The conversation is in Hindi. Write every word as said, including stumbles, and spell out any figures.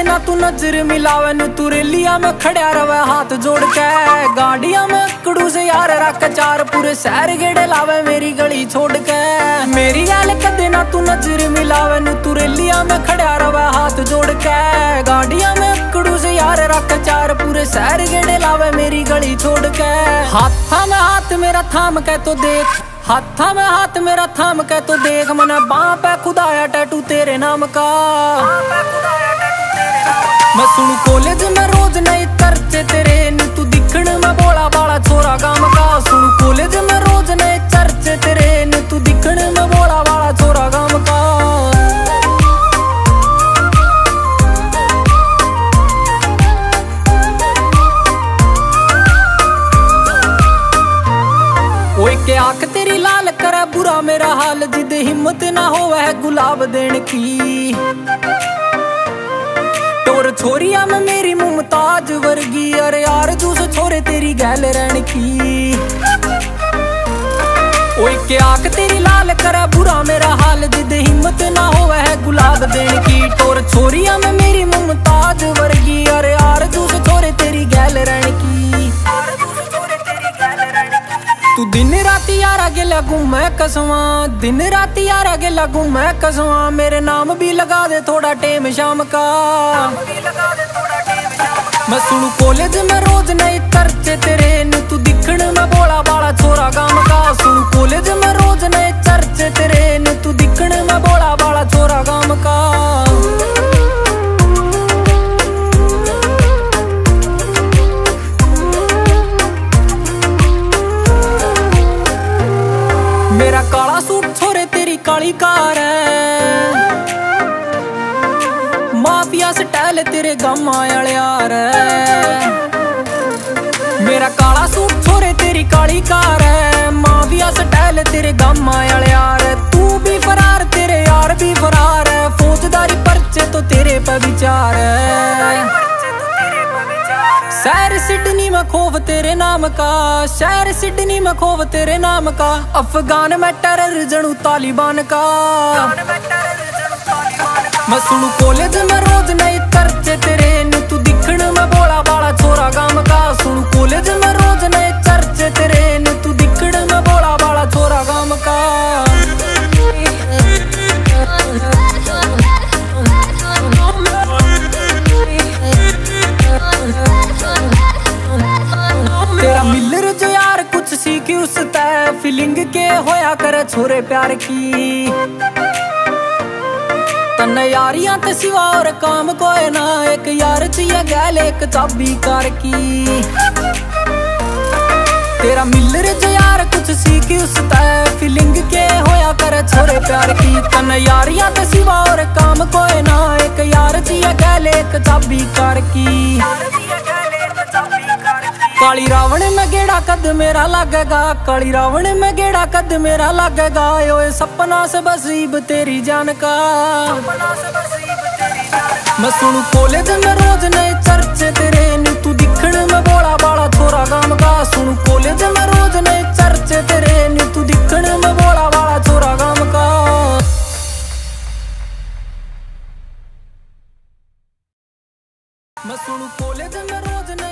ना तू नजर मिलावे नु तू रेलिया में खड़िया रवे हाथ जोड़ के गाड़िया में अकड़ू से यार राख चार पूरे शहर गेड़े लावे मेरी गली छोड़ के मेरी गल कदे ना तू नजर मिलावे नु तू रेलिया में खड़िया रवे हाथ जोड़ के गाड़िया में अकड़ू से यार राख चार पूरे शहर गेड़े लावे मेरी गली छोड़ के हाथा में हाथ मेरा थाम के तो देख हाथा में हाथ मेरा थाम के तो देख मने बाँ पे खुदाया टैटू तेरे नाम का मैं सुनू कॉलेज में रोज नई चर्चे तेरे नी तू दिखण में बोला बाला छोरा गाम का सुनू कॉलेज में रोज नई चर्चे तेरे नी तू दिखण में बोला बाला छोरा गाम का ओए के आंख तेरी लाल करे बुरा मेरा हाल जिद हिम्मत ना हो वह गुलाब देने की टोर छोरिया में मेरी मुमताज वर्गी अरे यार जूस छोरे तेरी गैल रहने की ओए के आंख तेरी लाल करे बुरा मेरा हाल जिद हिम्मत ना हो वह गुलाब देने की टोर छोरिया में मेरी मुमताज वर्गी अरे यार जूस छोरे तेरी गैल रहने की तू दिन राती यार आगे लगू मैं कसवा दिन राती यार आगे लगू मैं कसवा मेरे नाम भी लगा दे थोड़ा टेम शाम का मैं सुनू कॉलेज में रोज नई चर्चे तेरे नी तू दिखण में बोला बाला छोरा गाम का सुनू कॉलेज में रोज नई चर्चे तेरे नी तू दिखण में बोला बाला छोरा गाम का मेरा काला सूट छोरे तेरी काली कार है माफिया स्टाइल तेरे गामा वाले यार मेरा काला सूट छोरे तेरी काली कार है माफिया स्टाइल तेरे गामा वाले यार तू भी फरार तेरे यार भी फरार है फौजदारी पर्चे तो तेरे पे विचार है शहर सिडनी में खौफ तेरे नाम का शहर सिडनी में खौफ तेरे नाम का अफगान में टेरर जनू तालिबान का मैं सुनू कॉलेज में रोज नई चर्चे तेरे नी तू दिखण में बोला बाला छोरा गाम का सुनू कॉलेज में रोज नई चर्चे तेरे नी तू दिखण में बोला बाला छोरा गाम का तेरा मिलर जो यार कुछ सीखी उसता फीलिंग के होया करे छोरे प्यार की तन यारियां ते सिवा और काम कोई ना एक यार चाहिए गैल एक चाबी कार की तेरा मिलर जो यार कुछ सीखी उसता फीलिंग के होया करे छोरे प्यार की तन यारियां ते सिवा और काम कोई ना एक यार चाहिए गैल एक चाबी कार की काली रावण में गेड़ा कद मेरा लगेगा काली रावण में गेड़ा कद मेरा लगेगा ओए सपना से बसीब तेरी जान का मैं सुनू कॉलेज में रोज नए चर्चे तेरे नी तू दिखण में बोला बाला छोरा गाम का सुनू कॉलेज में रोज नए चर्चे तेरे नी तू दिखण में बोला बाला छोरा गाम का मैं सुनू कॉलेज में रोज